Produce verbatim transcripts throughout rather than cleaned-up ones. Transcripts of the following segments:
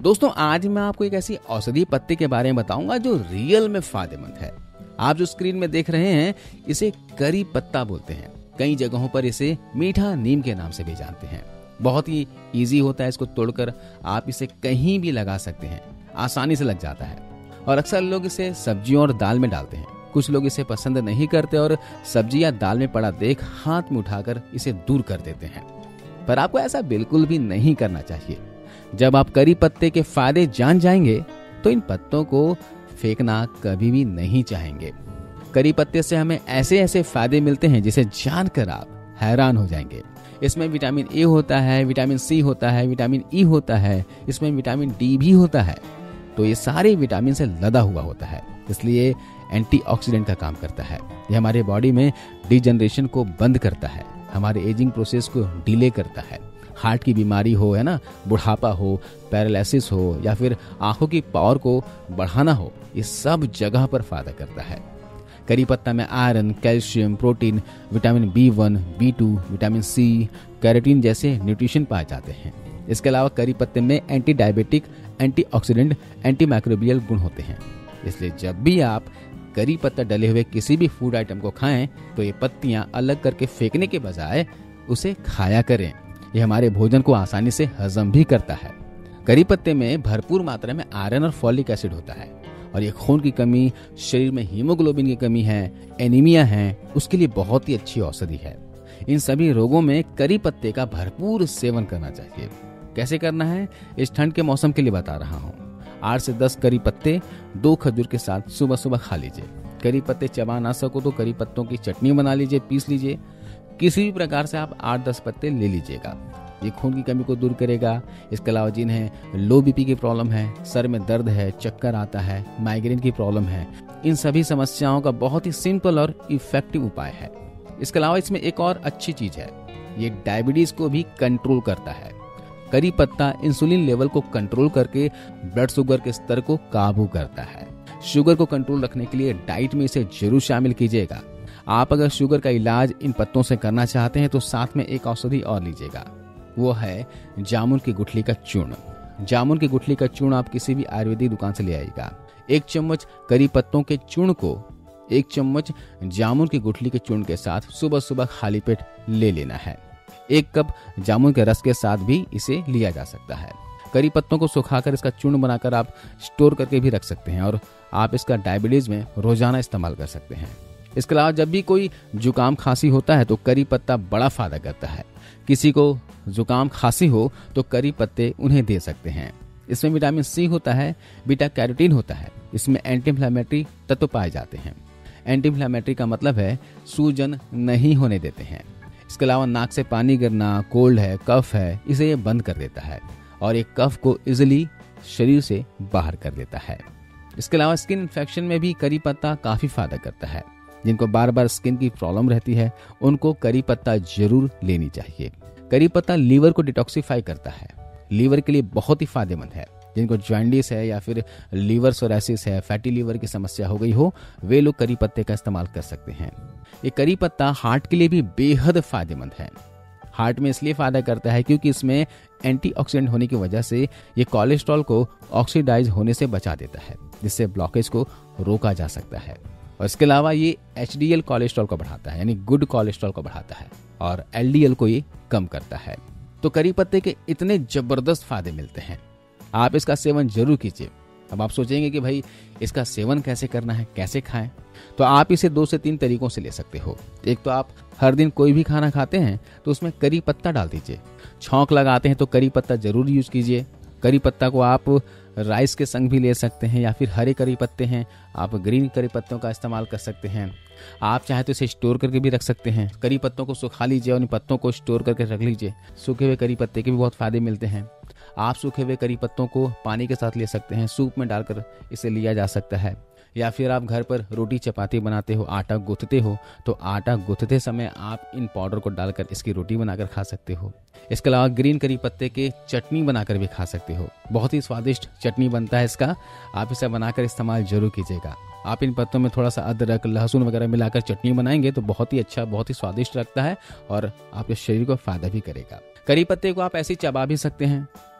दोस्तों आज मैं आपको एक ऐसी औषधीय पत्ते के बारे में बताऊंगा जो रियल में फायदेमंद है। आप जो स्क्रीन में देख रहे हैं इसे करी पत्ता बोलते हैं। कई जगहों पर इसे मीठा नीम के नाम से भी जानते हैं। बहुत ही इजी होता है, इसको तोड़कर आप इसे कहीं भी लगा सकते हैं, आसानी से लग जाता है। और अक्सर लोग इसे सब्जियों और दाल में डालते हैं। कुछ लोग इसे पसंद नहीं करते और सब्जी या दाल में पड़ा देख हाथ में उठाकर इसे दूर कर देते हैं, पर आपको ऐसा बिल्कुल भी नहीं करना चाहिए। जब आप करी पत्ते के फायदे जान जाएंगे तो इन पत्तों को फेंकना कभी भी नहीं चाहेंगे। करी पत्ते से हमें ऐसे ऐसे फायदे मिलते हैं जिसे जानकर आप हैरान हो जाएंगे। इसमें विटामिन ए होता है, विटामिन सी होता है, विटामिन ई होता है, इसमें विटामिन डी भी होता है। तो ये सारे विटामिन से लदा हुआ होता है, इसलिए एंटीऑक्सीडेंट का काम करता है। ये हमारे बॉडी में डिजनरेशन को बंद करता है, हमारे एजिंग प्रोसेस को डिले करता है। हार्ट की बीमारी हो, है ना, बुढ़ापा हो, पैरालिसिस हो या फिर आंखों की पावर को बढ़ाना हो, ये सब जगह पर फायदा करता है। करी पत्ता में iron, calcium, protein, vitamin B one, B two, vitamin C, carotene जैसे न्यूट्रिशन पाए जाते हैं। इसके अलावा करी पत्ते में anti diabetic, antioxidant, anti microbial गुण होते हैं। इसलिए जब भी आप करी पत्ता डले हुए किसी भी फूड आइटम को खाएं तो ये पत्तियां अलग करके फेंकने के बजाय उसे खाया करें। ये हमारे भोजन को आसानी से हजम भी करता है। करी पत्ते में भरपूर मात्रा में आयरन और फॉलिक एसिड होता है और ये खून की कमी, शरीर में हीमोग्लोबिन की कमी है, एनीमिया है, उसके लिए बहुत ही अच्छी औषधि है। इन सभी रोगों में करी पत्ते का भरपूर सेवन करना चाहिए। कैसे करना है इस ठंड के मौसम के लिए बता रहा हूँ। आठ से दस करी पत्ते दो खजूर के साथ सुबह सुबह खा लीजिए। करी पत्ते चबा ना सको तो करी पत्तों की चटनी बना लीजिए, पीस लीजिए। किसी भी प्रकार से आप आठ दस पत्ते ले लीजिएगा। ये खून की कमी को दूर करेगा। इसके अलावा जिन्हें लो बीपी की प्रॉब्लम है, सर में दर्द है, चक्कर आता है, माइग्रेन की प्रॉब्लम है, इन सभी समस्याओं का बहुत ही सिंपल और इफेक्टिव उपाय है। इसके अलावा इसमें एक और अच्छी चीज है, ये डायबिटीज को भी कंट्रोल करता है। करी पत्ता इंसुलिन लेवल को कंट्रोल करके ब्लड शुगर के स्तर को काबू करता है। शुगर को कंट्रोल रखने के लिए डाइट में इसे जरूर शामिल कीजिएगा। आप अगर शुगर का इलाज इन पत्तों से करना चाहते हैं तो साथ में एक औषधि और लीजिएगा, वो है जामुन की गुठली का चूर्ण। जामुन की गुठली का चूर्ण आप किसी भी आयुर्वेदिक दुकान से ले आइएगा। एक चम्मच करी पत्तों के चूर्ण को एक चम्मच जामुन की गुठली के चूर्ण के साथ सुबह सुबह खाली पेट ले लेना है। एक कप जामुन के रस के साथ भी इसे लिया जा सकता है। करी पत्तों को सुखाकर इसका चूर्ण बनाकर आप स्टोर करके भी रख सकते हैं और आप इसका डायबिटीज में रोजाना इस्तेमाल कर सकते हैं। इसके अलावा जब भी कोई जुकाम खांसी होता है तो करी पत्ता बड़ा फायदा करता है। किसी को जुकाम खांसी हो तो करी पत्ते उन्हें दे सकते हैं। इसमें विटामिन सी होता है, बीटा कैरोटीन होता है, इसमें एंटी इन्फ्लेमेटरी तत्व पाए जाते हैं। एंटी इन्फ्लेमेटरी का मतलब है सूजन नहीं होने देते हैं। इसके अलावा नाक से पानी गिरना, कोल्ड है, कफ है, इसे ये बंद कर देता है और एक कफ को इजिली शरीर से बाहर कर देता है। इसके अलावा स्किन इन्फेक्शन में भी करी पत्ता काफी फायदा करता है। जिनको बार बार स्किन की प्रॉब्लम रहती है उनको करी पत्ता जरूर लेनी चाहिए। करी पत्ता लीवर को डिटॉक्सिफाई करता है, लीवर के लिए बहुत ही फायदेमंद है। जिनको जॉन्डिस है या फिर लीवर सोरासिस है, फैटी लीवर की समस्या हो गई हो, वे लोग करी पत्ते का इस्तेमाल कर सकते हैं। ये करी पत्ता हार्ट के लिए भी बेहद फायदेमंद है। हार्ट में इसलिए फायदा करता है क्योंकि इसमें एंटीऑक्सीडेंट होने की वजह से ये कोलेस्ट्रॉल को ऑक्सीडाइज होने से बचा देता है, जिससे ब्लॉकेज को रोका जा सकता है। और इसके अलावा ये एच डी एल कोलेस्ट्रॉल को बढ़ाता है, यानी गुड कोलेस्ट्रॉल को बढ़ाता है, और एल डी एल को ये कम करता है। तो करी पत्ते के इतने जबरदस्त फायदे मिलते हैं, आप इसका सेवन जरूर कीजिए। अब आप सोचेंगे कि भाई इसका सेवन कैसे करना है, कैसे खाएं, तो आप इसे दो से तीन तरीकों से ले सकते हो। एक तो आप हर दिन कोई भी खाना खाते हैं तो उसमें करी पत्ता डाल दीजिए। छौंक लगाते हैं तो करी पत्ता जरूर यूज कीजिए। करी पत्ता को आप राइस के संग भी ले सकते हैं या फिर हरे करी पत्ते हैं, आप ग्रीन करी पत्तों का इस्तेमाल कर सकते हैं। आप चाहे तो इसे स्टोर करके भी रख सकते हैं। करी पत्तों को सुखा लीजिए और इन पत्तों को स्टोर करके रख लीजिए। सूखे हुए करी पत्ते के भी बहुत फायदे मिलते हैं। आप सूखे हुए करी पत्तों को पानी के साथ ले सकते हैं, सूप में डालकर इसे लिया जा सकता है। या फिर आप घर पर रोटी चपाती बनाते हो, आटा गूंथते हो, तो आटा गूंथते समय आप इन पाउडर को डालकर इसकी रोटी बनाकर खा सकते हो। इसके अलावा ग्रीन करी पत्ते के चटनी बनाकर भी खा सकते हो। बहुत ही स्वादिष्ट चटनी बनता है इसका, आप इसे बनाकर इस्तेमाल जरूर कीजिएगा। आप इन पत्तों में थोड़ा सा अदरक, लहसुन वगैरह मिलाकर चटनी बनाएंगे तो बहुत ही अच्छा, बहुत ही स्वादिष्ट लगता है और आपके शरीर को फायदा भी करेगा। करी पत्ते को आप ऐसे ही चबा भी सकते हैं,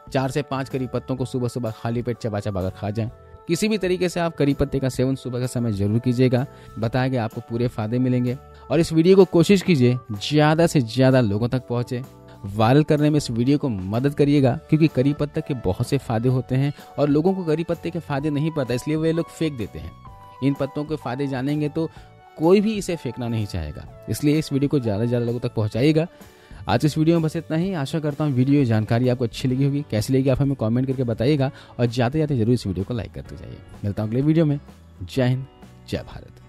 चार से पांच करी पत्तों को सुबह सुबह खाली पेट चबा चबा कर खा जाएं। किसी भी तरीके से आप करी पत्ते का सेवन सुबह के समय जरूर कीजिएगा। बताया गया आपको पूरे फायदे मिलेंगे। और इस वीडियो को कोशिश कीजिए ज्यादा से ज्यादा लोगों तक पहुंचे। वायरल करने में इस वीडियो को मदद करिएगा, क्योंकि करी पत्ते के बहुत से फायदे होते हैं और लोगों को करी पत्ते के फायदे नहीं पता, इसलिए वे लोग फेंक देते हैं। इन पत्तों के फायदे जानेंगे तो कोई भी इसे फेंकना नहीं चाहेगा, इसलिए इस वीडियो को ज़्यादा से ज़्यादा लोगों तक पहुंचाइएगा। आज इस वीडियो में बस इतना ही। आशा करता हूँ वीडियो जानकारी आपको अच्छी लगी होगी। कैसी लगी आप हमें कमेंट करके बताइएगा और जाते जाते जरूर इस वीडियो को लाइक करते जाइए। मिलता हूँ अगले वीडियो में। जय हिंद, जय भारत।